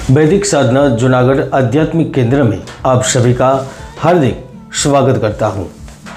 वैदिक साधना जूनागढ़ आध्यात्मिक केंद्र में आप सभी का हार्दिक स्वागत करता हूं।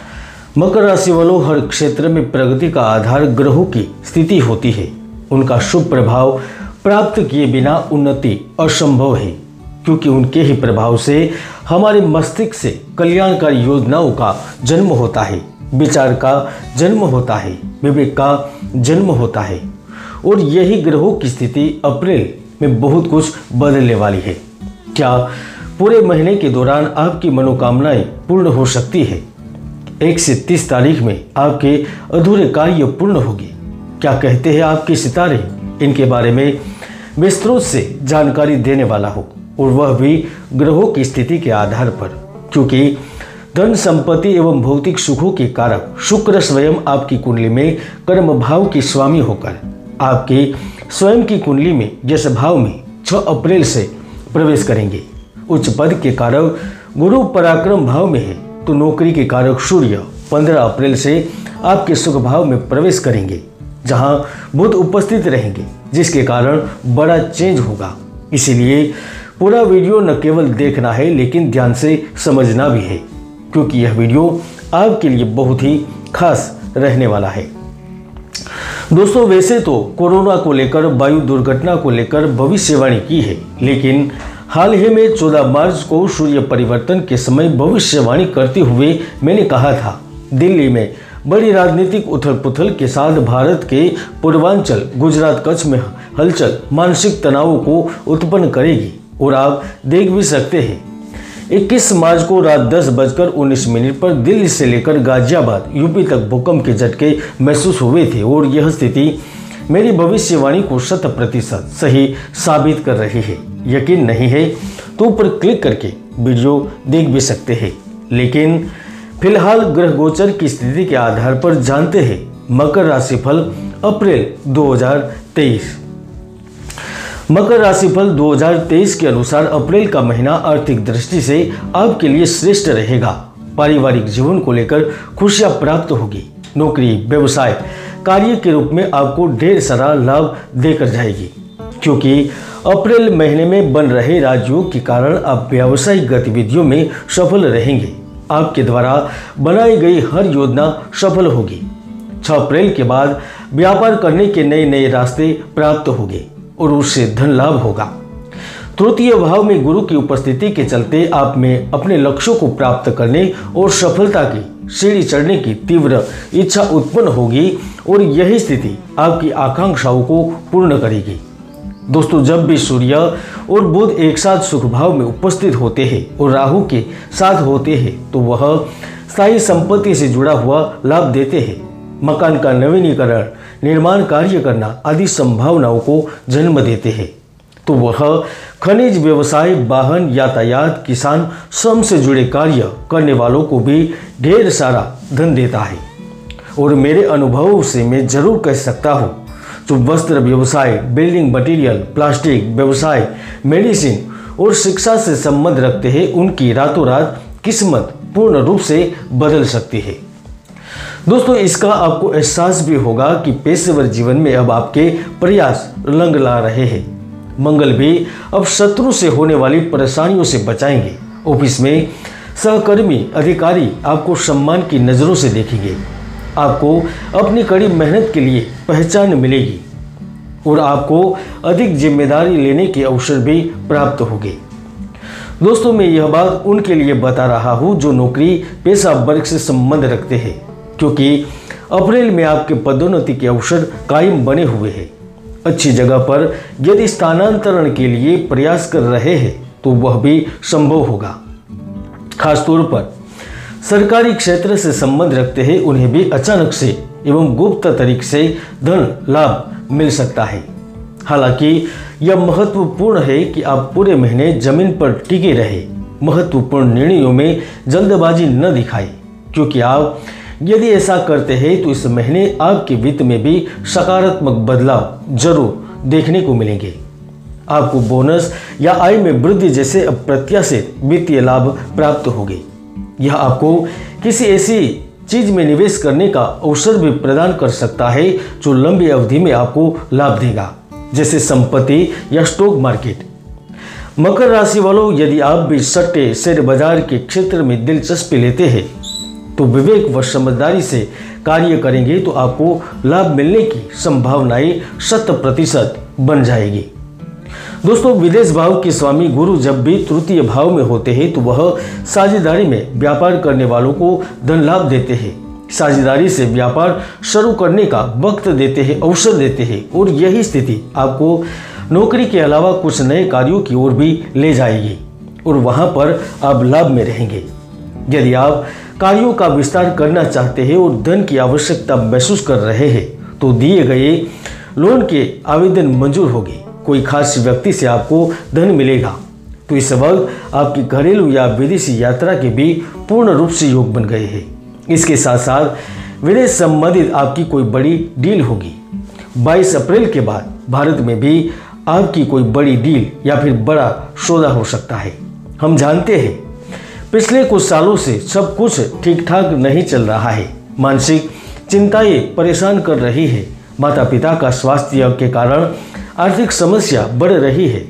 मकर राशि वालों, हर क्षेत्र में प्रगति का आधार ग्रहों की स्थिति होती है। उनका शुभ प्रभाव प्राप्त किए बिना उन्नति असंभव है, क्योंकि उनके ही प्रभाव से हमारे मस्तिष्क से कल्याणकारी योजनाओं का जन्म होता है, विचार का जन्म होता है, विवेक का जन्म होता है। और यही ग्रहों की स्थिति अप्रैल में बहुत कुछ बदलने वाली है। क्या पूरे महीने के दौरान आपकी मनोकामनाएं पूर्ण हो सकती है? 1 से 30 तारीख में आपके अधूरे कार्य पूर्ण होंगे। क्या कहते हैं आपके सितारे? इनके बारे में विस्तृत से जानकारी देने वाला हो, और वह भी ग्रहों की स्थिति के आधार पर, क्योंकि धन संपत्ति एवं भौतिक सुखों के कारक शुक्र स्वयं आपकी कुंडली में कर्म भाव के स्वामी होकर आपकी स्वयं की कुंडली में यश भाव में 6 अप्रैल से प्रवेश करेंगे। उच्च पद के कारक गुरु पराक्रम भाव में है, तो नौकरी के कारक सूर्य 15 अप्रैल से आपके सुख भाव में प्रवेश करेंगे, जहां बुध उपस्थित रहेंगे, जिसके कारण बड़ा चेंज होगा। इसीलिए पूरा वीडियो न केवल देखना है, लेकिन ध्यान से समझना भी है, क्योंकि यह वीडियो आपके लिए बहुत ही खास रहने वाला है। दोस्तों, वैसे तो कोरोना को लेकर, वायु दुर्घटना को लेकर भविष्यवाणी की है, लेकिन हाल ही में 14 मार्च को सूर्य परिवर्तन के समय भविष्यवाणी करते हुए मैंने कहा था, दिल्ली में बड़ी राजनीतिक उथल-पुथल के साथ भारत के पूर्वांचल गुजरात कच्छ में हलचल मानसिक तनाव को उत्पन्न करेगी। और आप देख भी सकते हैं, 21 मार्च को रात 10:19 पर दिल्ली से लेकर गाजियाबाद यूपी तक भूकंप के झटके महसूस हुए थे, और यह स्थिति मेरी भविष्यवाणी को 100% सही साबित कर रही है। यकीन नहीं है तो ऊपर क्लिक करके वीडियो देख भी सकते हैं। लेकिन फिलहाल ग्रह गोचर की स्थिति के आधार पर जानते हैं मकर राशिफल अप्रैल 2023। मकर राशिफल 2023 के अनुसार अप्रैल का महीना आर्थिक दृष्टि से आपके लिए श्रेष्ठ रहेगा। पारिवारिक जीवन को लेकर खुशियां प्राप्त होगी। नौकरी, व्यवसाय, कार्य के रूप में आपको ढेर सारा लाभ देकर जाएगी, क्योंकि अप्रैल महीने में बन रहे राजयोग के कारण आप व्यावसायिक गतिविधियों में सफल रहेंगे। आपके द्वारा बनाई गई हर योजना सफल होगी। 6 अप्रैल के बाद व्यापार करने के नए रास्ते प्राप्त होंगे और उससे धन लाभ होगा। तृतीय भाव में गुरु की उपस्थिति के चलते आप में अपने लक्ष्यों को प्राप्त करने और सफलता की सीढ़ी चढ़ने की तीव्र इच्छा उत्पन्न होगी, और यही स्थिति आपकी आकांक्षाओं को पूर्ण करेगी। दोस्तों, जब भी सूर्य और बुध एक साथ सुख भाव में उपस्थित होते हैं और राहु के साथ होते हैं, तो वह स्थायी संपत्ति से जुड़ा हुआ लाभ देते हैं। मकान का नवीनीकरण, निर्माण कार्य करना आदि संभावनाओं को जन्म देते हैं। तो वह खनिज व्यवसाय, वाहन, यातायात, किसान, श्रम से जुड़े कार्य करने वालों को भी ढेर सारा धन देता है। और मेरे अनुभवों से मैं जरूर कह सकता हूँ, जो वस्त्र व्यवसाय, बिल्डिंग मटेरियल, प्लास्टिक व्यवसाय, मेडिसिन और शिक्षा से संबंध रखते हैं, उनकी रातों रात किस्मत पूर्ण रूप से बदल सकती है। दोस्तों, इसका आपको एहसास भी होगा कि पेशेवर जीवन में अब आपके प्रयास रंग ला रहे हैं। मंगल भी अब शत्रु से होने वाली परेशानियों से बचाएंगे। ऑफिस में सहकर्मी, अधिकारी आपको सम्मान की नज़रों से देखेंगे। आपको अपनी कड़ी मेहनत के लिए पहचान मिलेगी, और आपको अधिक जिम्मेदारी लेने के अवसर भी प्राप्त होंगे। दोस्तों, मैं यह बात उनके लिए बता रहा हूँ जो नौकरी पेशा वर्ग से संबंध रखते हैं, क्योंकि अप्रैल में आपके पदोन्नति के अवसर कायम बने हुए हैं। अच्छी जगह पर यदि स्थानांतरण के लिए प्रयास कर रहे हैं, तो वह भी संभव होगा। खासतौर पर सरकारी क्षेत्र से संबंध रखते हैं, उन्हें भी अचानक से एवं गुप्त तरीके से धन लाभ मिल सकता है। हालांकि यह महत्वपूर्ण है कि आप पूरे महीने जमीन पर टिके रहे। महत्वपूर्ण निर्णयों में जल्दबाजी न दिखाएं, क्योंकि आप यदि ऐसा करते हैं तो इस महीने आपके वित्त में भी सकारात्मक बदलाव जरूर देखने को मिलेंगे। आपको बोनस या आय में वृद्धि जैसे अप्रत्याशित वित्तीय लाभ प्राप्त होंगे। यह आपको किसी ऐसी चीज में निवेश करने का अवसर भी प्रदान कर सकता है जो लंबी अवधि में आपको लाभ देगा, जैसे संपत्ति या स्टॉक मार्केट। मकर राशि वालों, यदि आप भी सट्टे शेयर बाजार के क्षेत्र में दिलचस्पी लेते हैं तो विवेक व समझदारी से कार्य करेंगे तो आपको लाभ मिलने की संभावनाएं 100% बन जाएगी। दोस्तों, विदेश भाव के स्वामी गुरु जब भी तृतीय भाव में होते हैं तो वह साझेदारी में व्यापार करने वालों को धन लाभ देते हैं, साझेदारी से व्यापार शुरू करने का वक्त देते हैं, अवसर देते हैं और यही स्थिति आपको नौकरी के अलावा कुछ नए कार्यों की ओर भी ले जाएगी और वहां पर आप लाभ में रहेंगे। यदि आप कार्यों का विस्तार करना चाहते हैं और धन की आवश्यकता महसूस कर रहे हैं तो दिए गए लोन के आवेदन मंजूर होंगे, कोई खास व्यक्ति से आपको धन मिलेगा। तो इस वक्त आपकी घरेलू या विदेशी यात्रा के भी पूर्ण रूप से योग बन गए हैं। इसके साथ साथ विदेश संबंधित आपकी कोई बड़ी डील होगी। 22 अप्रैल के बाद भारत में भी आपकी कोई बड़ी डील या फिर बड़ा सौदा हो सकता है। हम जानते हैं पिछले कुछ सालों से सब कुछ ठीक ठाक नहीं चल रहा है, मानसिक चिंताएं परेशान कर रही है, माता पिता का स्वास्थ्य के कारण आर्थिक समस्या बढ़ रही है।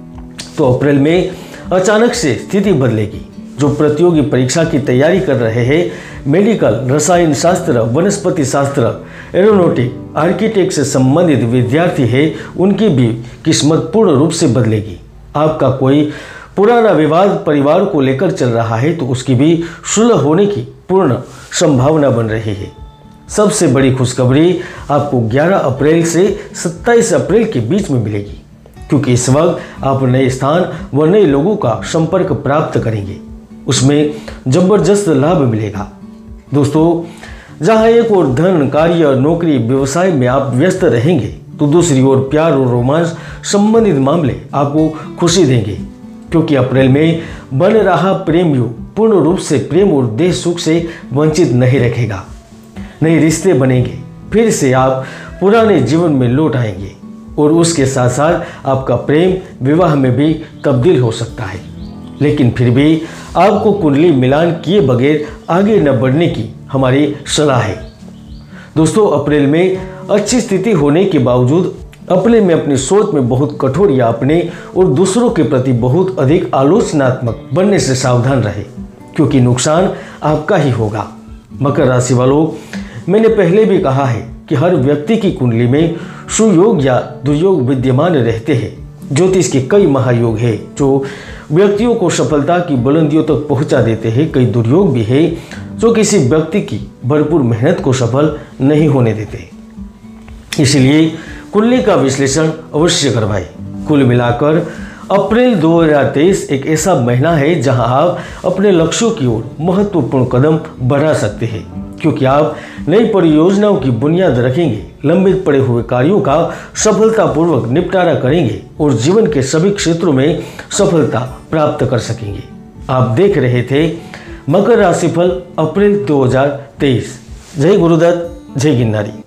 तो अप्रैल में अचानक से स्थिति बदलेगी। जो प्रतियोगी परीक्षा की तैयारी कर रहे हैं, मेडिकल, रसायन शास्त्र, वनस्पति शास्त्र, एरोनॉटिक, आर्किटेक्ट से संबंधित विद्यार्थी है, उनकी भी किस्मत पूर्ण रूप से बदलेगी। आपका कोई पुराना विवाद परिवार को लेकर चल रहा है तो उसकी भी सुलह होने की पूर्ण संभावना बन रही है। सबसे बड़ी खुशखबरी आपको 11 अप्रैल से 27 अप्रैल के बीच में मिलेगी, क्योंकि इस वक्त आप नए स्थान व नए लोगों का संपर्क प्राप्त करेंगे, उसमें जबरदस्त लाभ मिलेगा। दोस्तों, जहां एक और धन, कार्य, नौकरी, व्यवसाय में आप व्यस्त रहेंगे तो दूसरी ओर प्यार और रोमांस संबंधित मामले आपको खुशी देंगे, क्योंकि अप्रैल में बन रहा प्रेम योग पूर्ण रूप से प्रेम और देह सुख से वंचित नहीं रखेगा। नए रिश्ते बनेंगे, फिर से आप पुराने जीवन में लौट आएंगे और उसके साथ साथ आपका प्रेम विवाह में भी तब्दील हो सकता है। लेकिन फिर भी आपको कुंडली मिलान किए बगैर आगे न बढ़ने की हमारी सलाह है। दोस्तों, अप्रैल में अच्छी स्थिति होने के बावजूद अप्रैल में अपनी सोच में बहुत कठोर या अपने और दूसरों के प्रति बहुत अधिक आलोचनात्मक बनने से सावधान रहे, क्योंकि नुकसान आपका ही होगा। मकर राशि वालों, मैंने पहले भी कहा है कि हर व्यक्ति की कुंडली में सुयोग या दुर्योग विद्यमान रहते हैं। ज्योतिष के कई महायोग हैं जो व्यक्तियों को सफलता की बुलंदियों तक पहुंचा देते हैं। कई दुर्योग भी है जो किसी व्यक्ति की भरपूर मेहनत को सफल नहीं होने देते। इसलिए कुंडली का विश्लेषण अवश्य करवाएं। कुल मिलाकर अप्रैल 2023 एक ऐसा महीना है जहां आप अपने लक्ष्यों की ओर महत्वपूर्ण कदम बढ़ा सकते हैं, क्योंकि आप नई परियोजनाओं की बुनियाद रखेंगे, लंबित पड़े हुए कार्यों का सफलतापूर्वक निपटारा करेंगे और जीवन के सभी क्षेत्रों में सफलता प्राप्त कर सकेंगे। आप देख रहे थे मकर राशिफल अप्रैल 2023। जय गुरुदत्त, जय गिरनारी।